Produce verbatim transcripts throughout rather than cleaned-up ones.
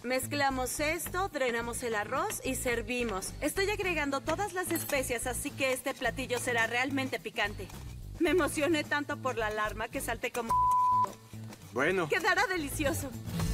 Mezclamos esto, drenamos el arroz y servimos. Estoy agregando todas las especias, así que este platillo será realmente picante. Me emocioné tanto por la alarma que salté como... Bueno. Quedará delicioso.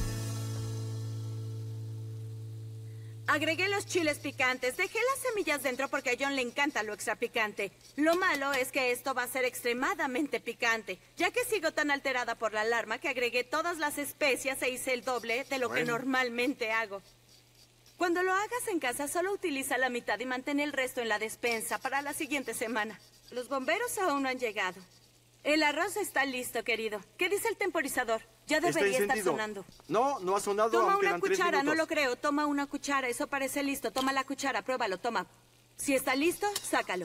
Agregué los chiles picantes. Dejé las semillas dentro porque a John le encanta lo extra picante. Lo malo es que esto va a ser extremadamente picante, ya que sigo tan alterada por la alarma que agregué todas las especias e hice el doble de lo bueno. que normalmente hago. Cuando lo hagas en casa, solo utiliza la mitad y mantén el resto en la despensa para la siguiente semana. Los bomberos aún no han llegado. El arroz está listo, querido. ¿Qué dice el temporizador? Ya debería estar sonando. No, no ha sonado. Toma una cuchara, no lo creo. Toma una cuchara, eso parece listo. Toma la cuchara, pruébalo, toma. Si está listo, sácalo.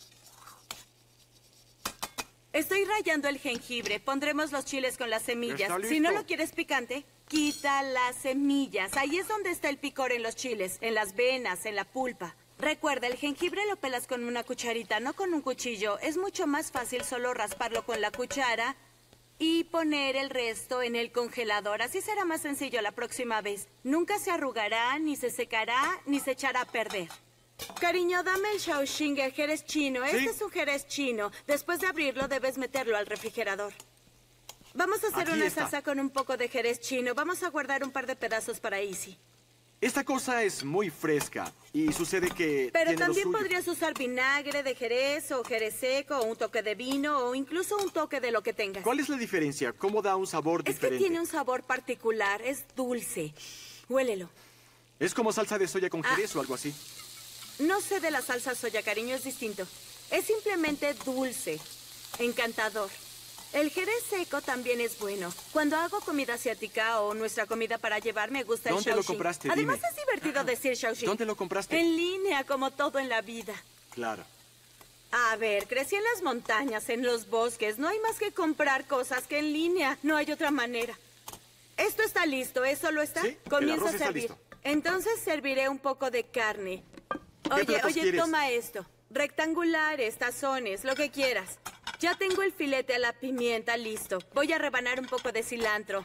Estoy rallando el jengibre. Pondremos los chiles con las semillas. Si no lo quieres picante, quita las semillas. Ahí es donde está el picor en los chiles, en las venas, en la pulpa. Recuerda, el jengibre lo pelas con una cucharita, no con un cuchillo. Es mucho más fácil solo rasparlo con la cuchara y poner el resto en el congelador. Así será más sencillo la próxima vez. Nunca se arrugará, ni se secará, ni se echará a perder. Cariño, dame el Shaoxing, el jerez chino. ¿Sí? Este es un jerez chino. Después de abrirlo, debes meterlo al refrigerador. Vamos a hacer Aquí una está. salsa con un poco de jerez chino. Vamos a guardar un par de pedazos para Izzy. Esta cosa es muy fresca y sucede que Pero tiene lo también suyo. podrías usar vinagre de jerez o jerez seco o un toque de vino o incluso un toque de lo que tengas. ¿Cuál es la diferencia? ¿Cómo da un sabor Es diferente? que tiene un sabor particular, es dulce. Huélelo. ¿Es como salsa de soya con jerez o algo así? No sé de la salsa soya, cariño, es distinto. Es simplemente dulce, encantador. El jerez seco también es bueno. Cuando hago comida asiática o nuestra comida para llevar, me gusta el ¿Dónde lo Shaoxing. compraste? Además, Dime. es divertido decir Shaoxing. ¿Dónde lo compraste? En línea, como todo en la vida. Claro. A ver, crecí en las montañas, en los bosques. No hay más que comprar cosas que en línea. No hay otra manera. Esto está listo, ¿eso lo está? Sí, el Comienzo arroz a está servir. listo. Entonces serviré un poco de carne. Oye, platos oye, quieres? toma esto. Rectangulares, tazones, lo que quieras. Ya tengo el filete a la pimienta listo. Voy a rebanar un poco de cilantro.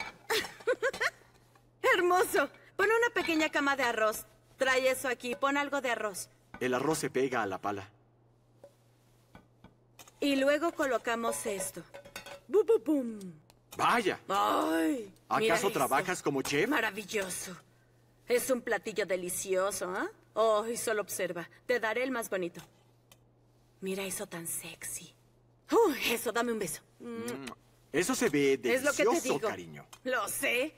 ¡Hermoso! Pon una pequeña cama de arroz. Trae eso aquí, pon algo de arroz. El arroz se pega a la pala. Y luego colocamos esto. ¡Bum, bum, bum! ¡Vaya! ¡Ay! mira ¿Acaso esto. trabajas como chef? Maravilloso. Es un platillo delicioso, ¿ah? ¿eh? Oh, y solo observa. Te daré el más bonito. Mira eso tan sexy. Uh, eso, dame un beso. Mm, Eso se ve Es lo que te delicioso, digo. cariño. Lo sé.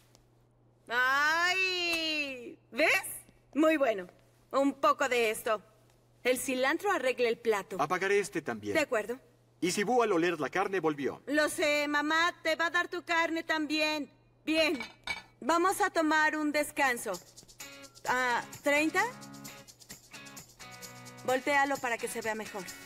¡Ay! ¿Ves? Muy bueno. Un poco de esto. El cilantro arregla el plato. Apagaré este también. De acuerdo. Y si Bu al oler la carne volvió. Lo sé, mamá. Te va a dar tu carne también. Bien. Vamos a tomar un descanso. Ah, ¿treinta? Voltéalo para que se vea mejor.